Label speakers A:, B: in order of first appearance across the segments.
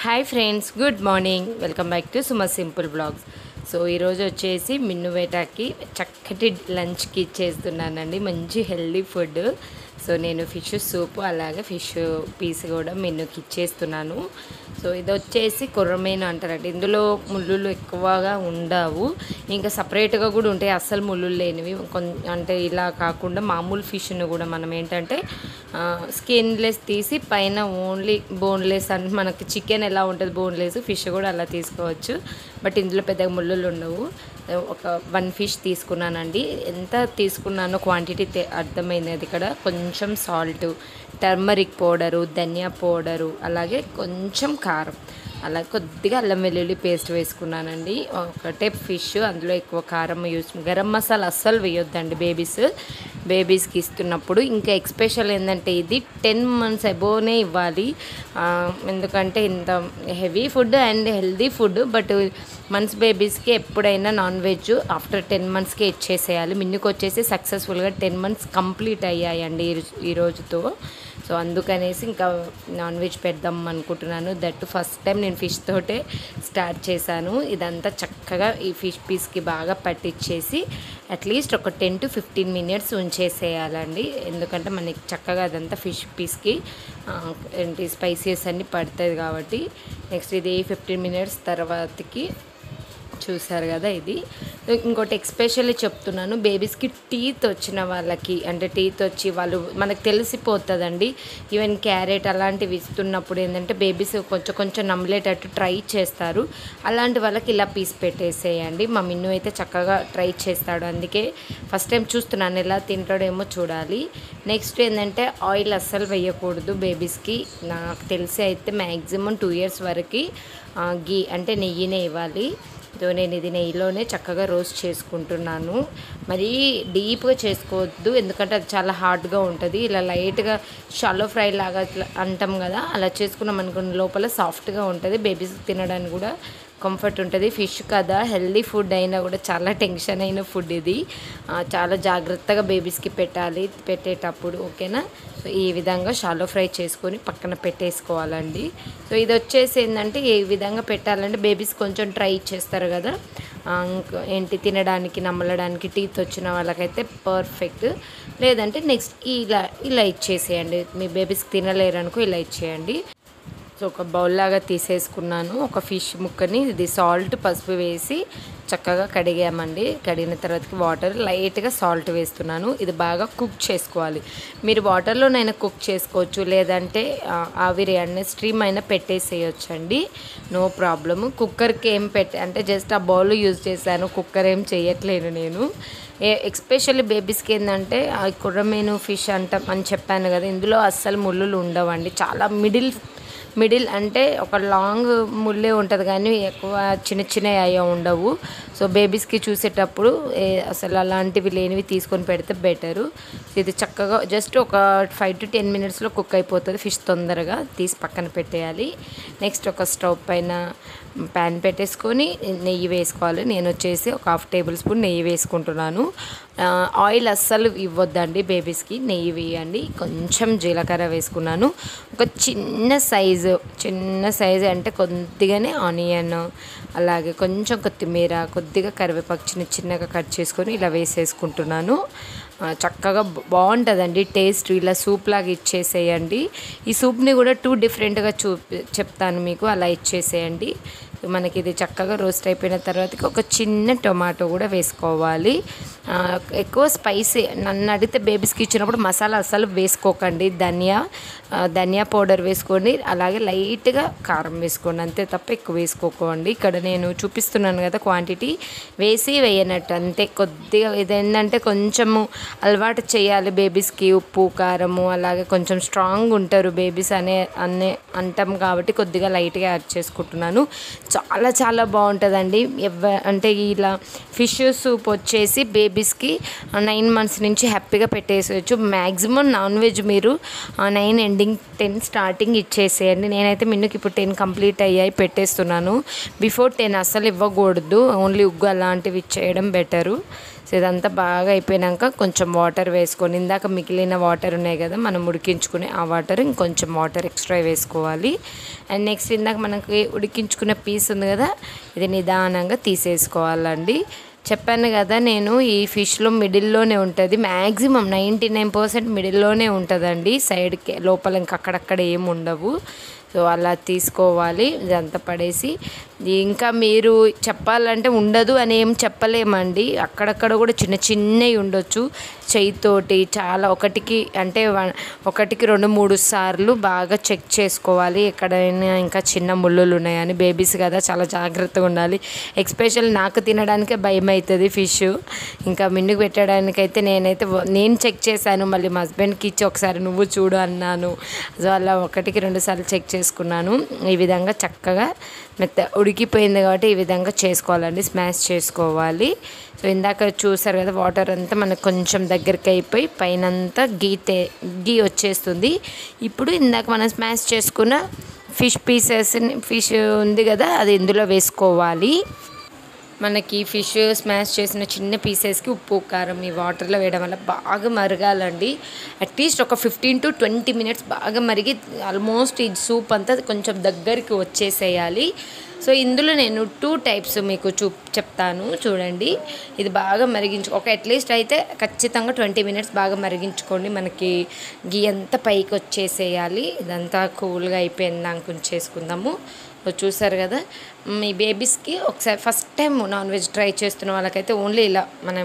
A: Hi friends, good morning. Welcome back to Suma simple blogs. So ఈరోజు వచ్చేసి మిన్ను వేటాకి చక్కటి లంచ్కి చేస్తున్నానండి, మంచి హెల్దీ ఫుడ్. సో నేను ఫిష్ సూప్ అలాగే ఫిష్ పీస్ కూడా మిన్నుకి ఇచ్చేస్తున్నాను. సో ఇది వచ్చేసి కొర్రమీను అంటారండి. ఇందులో ముళ్ళులు ఎక్కువగా ఉండవు, ఇంకా సపరేట్గా కూడా ఉంటాయి అస్సలు ముళ్ళులు లేనివి. అంటే ఇలా కాకుండా మామూలు ఫిష్ను కూడా మనం ఏంటంటే స్కిన్లెస్ తీసి పైన ఓన్లీ బోన్లెస్ అంటే మనకి చికెన్ ఎలా ఉంటుంది బోన్లెస్, ఫిష్ కూడా అలా తీసుకోవచ్చు. బట్ ఇందులో పెద్దగా ముళ్ళులు ఉండవు. ఒక 1 ఫిష్ తీసుకున్నానండి. ఎంత తీసుకున్నానో క్వాంటిటీ అర్థమైంది. అది ఇక్కడ కొంచెం సాల్ట్, టర్మరిక్ పౌడరు, ధనియా పౌడరు, అలాగే కొంచెం కారం, అలా కొద్దిగా అల్లం వెల్లుల్లి పేస్ట్ వేసుకున్నానండి. ఒకటే ఫిష్, అందులో ఎక్కువ కారం యూస్, గరం మసాలా అస్సలు వేయొద్దండి బేబీస్కి ఇస్తున్నప్పుడు. ఇంకా ఎక్స్పెషల్ ఏంటంటే ఇది 10 months అబోనే ఇవ్వాలి, ఎందుకంటే ఇంత heavy food and healthy food. But months బేబీస్కి ఎప్పుడైనా నాన్ వెజ్ ఆఫ్టర్ 10 monthsకే ఇచ్చేసేయాలి. మిన్నుకు వచ్చేసి సక్సెస్ఫుల్గా 10 months కంప్లీట్ అయ్యాయండి ఈ రోజుతో. సో అందుకనేసి ఇంకా నాన్ వెజ్ పెడదాం అనుకుంటున్నాను. దట్ ఫస్ట్ టైం నేను ఫిష్ తోటే స్టార్ట్ చేశాను. ఇదంతా చక్కగా ఈ ఫిష్ పీస్కి బాగా పట్టించేసి అట్లీస్ట్ ఒక 10 to 15 minutes ఉంచేసేయాలండి. ఎందుకంటే మనకి చక్కగా అదంతా ఫిష్ పీస్కి ఏంటి స్పైసెస్ అన్నీ పడుతుంది కాబట్టి. నెక్స్ట్ ఇది 15 minutes తర్వాతకి చూసారు కదా. ఇది ఇంకోటి ఎక్స్పెషల్లీ చెప్తున్నాను, బేబీస్కి టీత్ వచ్చిన వాళ్ళకి, అంటే టీత్ వచ్చి వాళ్ళు మనకు తెలిసిపోతుందండి. ఈవెన్ క్యారెట్ అలాంటివి ఇస్తున్నప్పుడు ఏంటంటే బేబీస్ కొంచెం నమ్మలేటట్టు ట్రై చేస్తారు. అలాంటి వాళ్ళకి ఇలా పీస్ పెట్టేసేయండి. మా మిన్ను అయితే చక్కగా ట్రై చేస్తాడు, అందుకే ఫస్ట్ టైం చూస్తున్నాను ఎలా తింటాడేమో చూడాలి. నెక్స్ట్ ఏంటంటే ఆయిల్ అస్సలు వేయకూడదు బేబీస్కి. నాకు తెలిసి అయితే మ్యాక్సిమం 2 years వరకు గీ అంటే నెయ్యినే ఇవ్వాలి. సో నేను ఇది నెయ్యిలోనే చక్కగా రోస్ట్ చేసుకుంటున్నాను. మరీ డీప్గా చేసుకోవద్దు, ఎందుకంటే అది చాలా హార్డ్గా ఉంటుంది. ఇలా లైట్గా షాలో ఫ్రై లాగా అంటాం కదా, అలా చేసుకున్నాం అనుకున్న లోపల సాఫ్ట్గా ఉంటుంది. బేబీస్కి తినడానికి కూడా కంఫర్ట్ ఉంటుంది. ఫిష్ కదా, హెల్దీ ఫుడ్ అయినా కూడా చాలా టెన్షన్ అయిన ఫుడ్ ఇది. చాలా జాగ్రత్తగా బేబీస్కి పెట్టేటప్పుడు, ఓకేనా. సో ఈ విధంగా షాలో ఫ్రై చేసుకొని పక్కన పెట్టేసుకోవాలండి. సో ఇది వచ్చేసి ఏంటంటే ఏ విధంగా పెట్టాలంటే బేబీస్ కొంచెం ట్రై చేస్తారు కదా, ఏంటి తినడానికి నమ్మలడానికి టీత్ వచ్చిన వాళ్ళకైతే పర్ఫెక్ట్. లేదంటే నెక్స్ట్ ఇలా ఇచ్చేసేయండి. మీ బేబీస్కి తినలేరు అనుకో ఇలా ఇచ్చేయండి. సో ఒక బౌల్ లాగా తీసేసుకున్నాను. ఒక ఫిష్ ముక్కని ఇది సాల్ట్ పసుపు వేసి చక్కగా కడిగామండి. కడిగిన తర్వాతకి వాటర్ లైట్గా సాల్ట్ వేస్తున్నాను. ఇది బాగా కుక్ చేసుకోవాలి. మీరు వాటర్లోనైనా కుక్ చేసుకోవచ్చు, లేదంటే ఆవిరి అనే స్ట్రీమ్ అయినా పెట్టేసేయచ్చు అండి, నో ప్రాబ్లము. కుక్కర్కి ఏం అంటే జస్ట్ ఆ బౌల్ యూజ్ చేశాను, కుక్కర్ ఏం చేయట్లేను నేను. ఎక్స్పెషల్లీ బేబీస్కి ఏంటంటే కొర్రమీను ఫిష్ అంటాం అని చెప్పాను కదా, ఇందులో అస్సలు ముళ్ళులు ఉండవండి. చాలా మిడిల్ అంటే ఒక లాంగ్ ముళ్ళే ఉంటుంది కానీ ఎక్కువ చిన్న అయ్యా ఉండవు. సో బేబీస్కి చూసేటప్పుడు అసలు అలాంటివి లేనివి తీసుకొని పెడితే బెటరు. ఇది చక్కగా జస్ట్ ఒక 5 to 10 minutesలో కుక్ అయిపోతుంది. ఫిష్ తొందరగా తీసి పక్కన పెట్టేయాలి. నెక్స్ట్ ఒక స్టవ్ పైన ప్యాన్ పెట్టేసుకొని నెయ్యి వేసుకోవాలి. నేను వచ్చేసి ఒక 1/2 tablespoon నెయ్యి వేసుకుంటున్నాను. ఆయిల్ అస్సలు ఇవ్వద్దండి బేబీస్కి, నెయ్యి వేయండి. కొంచెం జీలకర్ర వేసుకున్నాను. ఒక చిన్న సైజు అంటే కొద్దిగానే ఆనియన్, అలాగే కొంచెం కొత్తిమీర, కొద్దిగా కరివేపాకు చిన్నగా కట్ చేసుకొని ఇలా వేసేసుకుంటున్నాను. చక్కగా బాగుంటుందండి టేస్ట్. ఇలా సూప్ లాగా ఇచ్చేసేయండి. ఈ సూప్ని కూడా 2 differentగా చెప్తాను మీకు, అలా ఇచ్చేసేయండి. మనకి ఇది చక్కగా రోస్ట్ అయిపోయిన తర్వాతకి ఒక చిన్న టొమాటో కూడా వేసుకోవాలి. ఎక్కువ స్పైసీ నన్ను అడిగితే బేబీస్కి ఇచ్చినప్పుడు మసాలా అస్సలు వేసుకోకండి. ధనియా పౌడర్ వేసుకోండి, అలాగే లైట్గా కారం వేసుకోండి, అంతే తప్ప ఎక్కువ వేసుకోకండి. ఇక్కడ నేను చూపిస్తున్నాను కదా క్వాంటిటీ, వేయనట్టు అంతే. కొద్దిగా ఇదేంటంటే కొంచెము అలవాటు చేయాలి బేబీస్కి, ఉప్పు కారము, అలాగే కొంచెం స్ట్రాంగ్ ఉంటారు బేబీస్ అనే అంటాం కాబట్టి కొద్దిగా లైట్గా యాడ్ చేసుకుంటున్నాను. చాలా బాగుంటుందండి. అంటే ఇలా ఫిష్ సూప్ వచ్చేసి బేబీస్కి 9 months నుంచి హ్యాపీగా పెట్టేసేయచ్చు. మ్యాక్సిమం నాన్ వెజ్ మీరు 9 ending 10 starting ఇచ్చేసేయండి. నేనైతే మిన్నుకి ఇప్పుడు 10 కంప్లీట్ అయ్యాయి పెట్టేస్తున్నాను. బిఫోర్ 10 అస్సలు ఇవ్వకూడదు, ఓన్లీ ఉగ్గు అలాంటివి ఇచ్చేయడం బెటరు. సో ఇదంతా బాగా అయిపోయాక కొంచెం వాటర్ వేసుకొని, ఇందాక మిగిలిన వాటర్ ఉన్నాయి కదా మనం ఉడికించుకునే ఆ వాటర్ ఇంకొంచెం వాటర్ ఎక్స్ట్రా వేసుకోవాలి. అండ్ నెక్స్ట్ ఇందాక మనకి ఉడికించుకున్న పీస్ ఉంది కదా, ఇది నిదానంగా తీసేసుకోవాలండి. చెప్పాను కదా నేను ఈ ఫిష్లో మిడిల్లోనే ఉంటుంది, మ్యాక్సిమం 99% మిడిల్లోనే ఉంటుందండి, సైడ్కి లోపల ఇంకా అక్కడక్కడ ఏమి ఉండవు. సో అలా తీసుకోవాలి, ఇదంతా పడేసి. ఇంకా మీరు చెప్పాలంటే ఉండదు అని ఏం చెప్పలేమండి, అక్కడక్కడ కూడా చిన్న చిన్నవి ఉండొచ్చు. చెయ్యితోటి చాలా ఒకటికి 2-3 సార్లు బాగా చెక్ చేసుకోవాలి ఎక్కడైనా ఇంకా చిన్న ముళ్ళులు ఉన్నాయని. బేబీస్ కదా, చాలా జాగ్రత్తగా ఉండాలి. ఎస్పెషల్ నాకు తినడానికే భయం అవుతుంది ఫిష్, ఇంకా మిన్నుకు పెట్టడానికైతే నేను చెక్ చేశాను, మళ్ళీ మా హస్బెండ్కి ఇచ్చి ఒకసారి నువ్వు చూడు అన్నాను. సో అలా 1-2 సార్లు చెక్ చేసుకున్నాను. ఈ విధంగా చక్కగా ఉడికిపోయింది కాబట్టి ఈ విధంగా చేసుకోవాలండి, స్మాష్ చేసుకోవాలి. సో ఇందాక చూసారు కదా, వాటర్ అంతా మనకు కొంచెం దగ్గరికి అయిపోయి పైనంతా గీ వచ్చేస్తుంది. ఇప్పుడు ఇందాక మనం స్మాష్ చేసుకున్న ఫిష్ ఉంది కదా, అది ఇందులో వేసుకోవాలి. మనకి ఫిష్ స్మాష్ చేసిన చిన్న పీసెస్కి ఉప్పు కారం ఈ వాటర్లో వేయడం వల్ల బాగా మరగాలండి. అట్లీస్ట్ ఒక 15-20 మినిట్స్ బాగా మరిగి ఆల్మోస్ట్ ఈ సూప్ అంతా కొంచెం దగ్గరికి వచ్చేసేయాలి. సో ఇందులో నేను 2 టైప్స్ మీకు చెప్తాను చూడండి. ఇది బాగా ఒక అట్లీస్ట్ అయితే ఖచ్చితంగా 20 మినిట్స్ బాగా మరిగించుకోండి. మనకి గీ అంతా పైకి వచ్చేసేయాలి. ఇదంతా కూల్గా అయిపోయింది ఉంచేసుకుందాము. చూసారు కదా, మీ బేబీస్కి ఒకసారి first time non veg try చేస్తున్న వాళ్ళకైతే ఓన్లీ ఇలా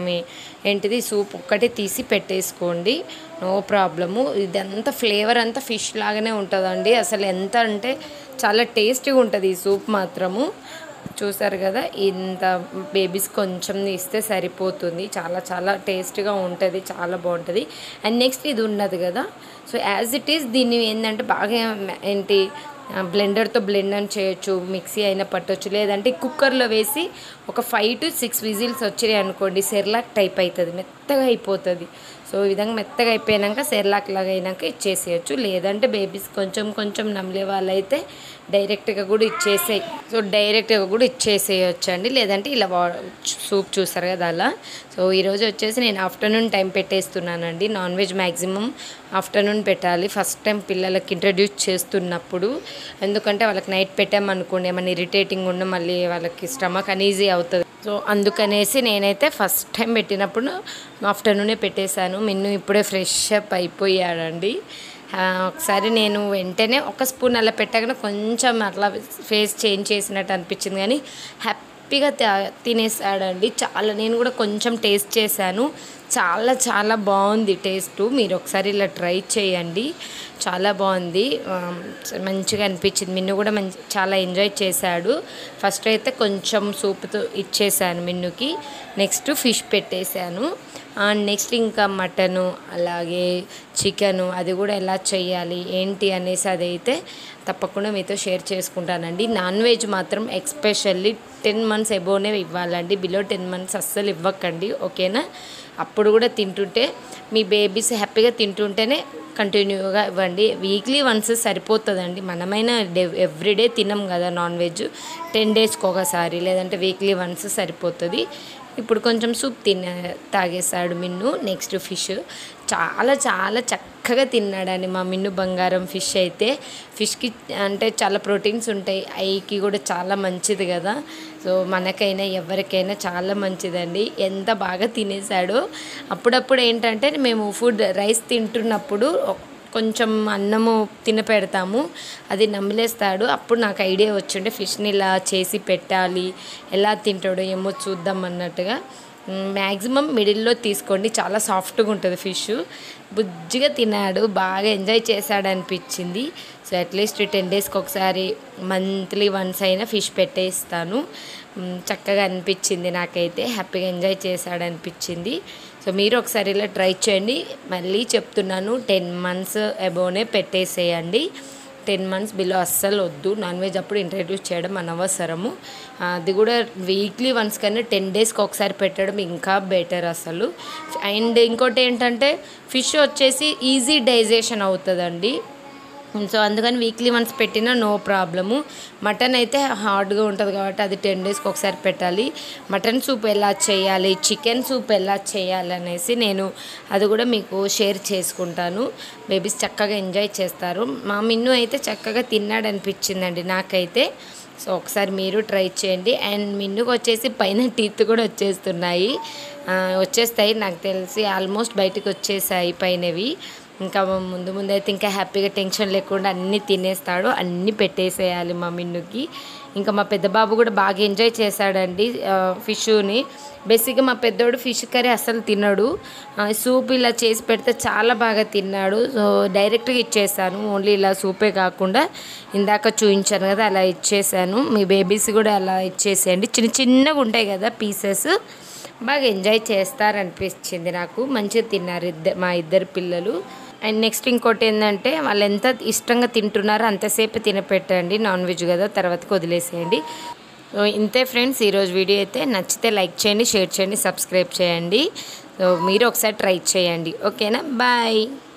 A: సూప్ ఒక్కటే తీసి పెట్టేసుకోండి, నో ప్రాబ్లము. ఇదంతా ఫ్లేవర్ అంతా ఫిష్ లాగానే ఉంటుందండి, అసలు ఎంత అంటే చాలా టేస్టీగా ఉంటుంది ఈ సూప్ మాత్రము. చూసారు కదా, ఇంత బేబీస్ కొంచెం ఇస్తే సరిపోతుంది, చాలా చాలా టేస్టీగా ఉంటుంది, చాలా బాగుంటుంది. అండ్ నెక్స్ట్ ఇది ఉన్నది కదా, సో యాజ్ ఇట్ ఈస్ దీన్ని ఏంటంటే బాగా బ్లెండర్తో బ్లెండ్ అని చేయొచ్చు, మిక్సీ అయినా పట్టవచ్చు, లేదంటే కుక్కర్లో వేసి ఒక 5-6 విజిల్స్ వచ్చినాయి అనుకోండి, సెర్లాక్ టైప్ అవుతుంది, మెత్తగా అయిపోతుంది. సో ఈ విధంగా మెత్తగా అయిపోయాక సెర్లాక్ లాగా అయినాక ఇచ్చేసేయచ్చు. లేదంటే బేబీస్ కొంచెం నమిలే వాళ్ళైతే డైరెక్ట్గా కూడా ఇచ్చేసేయచ్చు అండి. లేదంటే ఇలా సూప్ చూస్తారు కదా అలా. సో ఈరోజు వచ్చేసి నేను ఆఫ్టర్నూన్ టైం పెట్టేస్తున్నానండి. నాన్ వెజ్ మ్యాక్సిమం ఆఫ్టర్నూన్ పెట్టాలి ఫస్ట్ టైం పిల్లలకి ఇంట్రడ్యూస్ చేస్తున్నప్పుడు. ఎందుకంటే వాళ్ళకి నైట్ పెట్టామనుకోండి ఏమైనా ఇరిటేటింగ్ ఉన్న మళ్ళీ వాళ్ళకి స్టమక్ అనీజీ అవుతుంది. సో అందుకనేసి నేనైతే ఫస్ట్ టైం పెట్టినప్పుడు ఆఫ్టర్నూనే పెట్టేశాను. మిన్ను ఇప్పుడే ఫ్రెష్ అప్ అయిపోయాడండి. ఒకసారి నేను వెంటనే 1 స్పూన్ అలా పెట్టగానే కొంచెం అట్లా ఫేస్ చేంజ్ చేసినట్టు అనిపించింది, కానీ హ్యాపీగా తినేసాడండి. నేను కూడా కొంచెం టేస్ట్ చేశాను, చాలా చాలా బాగుంది టేస్ట్. మీరు ఒకసారి ఇలా ట్రై చేయండి, చాలా బాగుంది, మంచిగా అనిపించింది. మిన్ను కూడా చాలా ఎంజాయ్ చేశాడు. ఫస్ట్ అయితే కొంచెం సూప్తో ఇచ్చేసాను మిన్నుకి, నెక్స్ట్ ఫిష్ పెట్టేశాను, అండ్ నెక్స్ట్ ఇంకా మటను అలాగే చికెను అది కూడా ఎలా చేయాలి ఏంటి అనేసి అదైతే తప్పకుండా మీతో షేర్ చేసుకుంటానండి. నాన్ వెజ్ మాత్రం ఎస్పెషల్లీ 10 మంత్స్ ఎబోనే ఇవ్వాలండి, బిలో 10 మంత్స్ అస్సలు ఇవ్వకండి, ఓకేనా? అప్పుడు కూడా తింటుంటే మీ బేబీస్ హ్యాపీగా తింటుంటేనే కంటిన్యూగా ఇవ్వండి. వీక్లీ వన్స్ సరిపోతుందండి, మనమైనా ఎవ్రీడే తినం కదా నాన్ వెజ్, 10 డేస్కి ఒకసారి లేదంటే వీక్లీ వన్స్ సరిపోతుంది. ఇప్పుడు కొంచెం సూప్ తాగేశాడు మిన్ను. నెక్స్ట్ ఫిష్ చాలా చాలా చక్కగా తిన్నాడని మా మిన్ను బంగారం. ఫిష్కి అంటే చాలా ప్రోటీన్స్ ఉంటాయి, ఐకి కూడా చాలా మంచిది కదా. సో మనకైనా ఎవరికైనా చాలా మంచిదండి. ఎంత బాగా తినేసాడో. అప్పుడప్పుడు ఏంటంటే మేము రైస్ తింటున్నప్పుడు కొంచెం అన్నము తినపెడతాము, అది నమిలేస్తాడు. అప్పుడు నాకు ఐడియా వచ్చిండే ఫిష్ని ఇలా చేసి పెట్టాలి, ఎలా తింటాడో ఏమో చూద్దాం అన్నట్టుగా. మ్యాక్సిమం మిడిల్లో తీసుకోండి, చాలా సాఫ్ట్గా ఉంటుంది ఫిష్. బుజ్జిగా తిన్నాడు, బాగా ఎంజాయ్ చేశాడు అనిపించింది. సో అట్లీస్ట్ 10 డేస్కి ఒకసారి మంత్లీ వన్స్ అయినా ఫిష్ పెట్టేస్తాను. చక్కగా అనిపించింది నాకైతే, హ్యాపీగా ఎంజాయ్ చేశాడు అనిపించింది. సో మీరు ఒకసారి ఇలా ట్రై చేయండి. మళ్ళీ చెప్తున్నాను, 10 మంత్స్ అబోనే పెట్టేసేయండి. 10 మంత్స్ బిలో అస్సలు వద్దు. నాన్ వెజ్ అప్పుడు ఇంట్రడ్యూస్ చేయడం అనవసరము. అది కూడా వీక్లీ వన్స్ కన్నా 10 డేస్కి ఒకసారి పెట్టడం ఇంకా బెటర్ అసలు. అండ్ ఇంకోటి ఏంటంటే ఫిష్ వచ్చేసి ఈజీ డైజెషన్ అవుతుందండి. సో అందుకని వీక్లీ వన్స్ పెట్టినా నో ప్రాబ్లము. మటన్ అయితే హార్డ్గా ఉంటుంది కాబట్టి అది 10 డేస్కి ఒకసారి పెట్టాలి. మటన్ సూప్ ఎలా చేయాలి, చికెన్ సూప్ ఎలా చేయాలి అనేసి నేను అది కూడా మీకు షేర్ చేసుకుంటాను. బేబీస్ చక్కగా ఎంజాయ్ చేస్తారు. మా మిన్ను అయితే చక్కగా తిన్నాడు అనిపించిందండి నాకైతే. సో ఒకసారి మీరు ట్రై చేయండి. అండ్ మిన్నుకు వచ్చేసి పైన టీత్ కూడా వచ్చేస్తాయి నాకు తెలిసి ఆల్మోస్ట్ బయటకు వచ్చేసాయి పైనవి. ఇంకా ముందు అయితే ఇంకా హ్యాపీగా టెన్షన్ లేకుండా అన్నీ తినేస్తాడు. అన్నీ పెట్టేసేయాలి మా మిన్నుకి. ఇంకా మా పెద్ద బాబు కూడా బాగా ఎంజాయ్ చేశాడండి ఫిష్ని. బేసిక్గా మా పెద్దోడు ఫిష్ కర్రీ అస్సలు తినడు. సూప్ ఇలా చేసి పెడితే చాలా బాగా తిన్నాడు. సో డైరెక్ట్గా ఇచ్చేసాను. ఓన్లీ ఇలా సూపే కాకుండా ఇందాక చూపించాను కదా అలా ఇచ్చేసాను. మీ బేబీస్ కూడా అలా ఇచ్చేసేయండి. చిన్నగా ఉంటాయి కదా పీసెస్, బాగా ఎంజాయ్ చేస్తారనిపించింది నాకు. మంచిగా తిన్నారు మా ఇద్దరు పిల్లలు. అండ్ నెక్స్ట్ ఇంకోటి ఏంటంటే వాళ్ళు ఎంత ఇష్టంగా తింటున్నారో అంతసేపు తినపెట్టండి. నాన్ వెజ్ కదా, తర్వాతకి వదిలేసేయండి. సో ఇంతే ఫ్రెండ్స్, ఈరోజు వీడియో అయితే నచ్చితే లైక్ చేయండి, షేర్ చేయండి, సబ్స్క్రైబ్ చేయండి. సో మీరు ఒకసారి ట్రై చేయండి. ఓకేనా, బాయ్.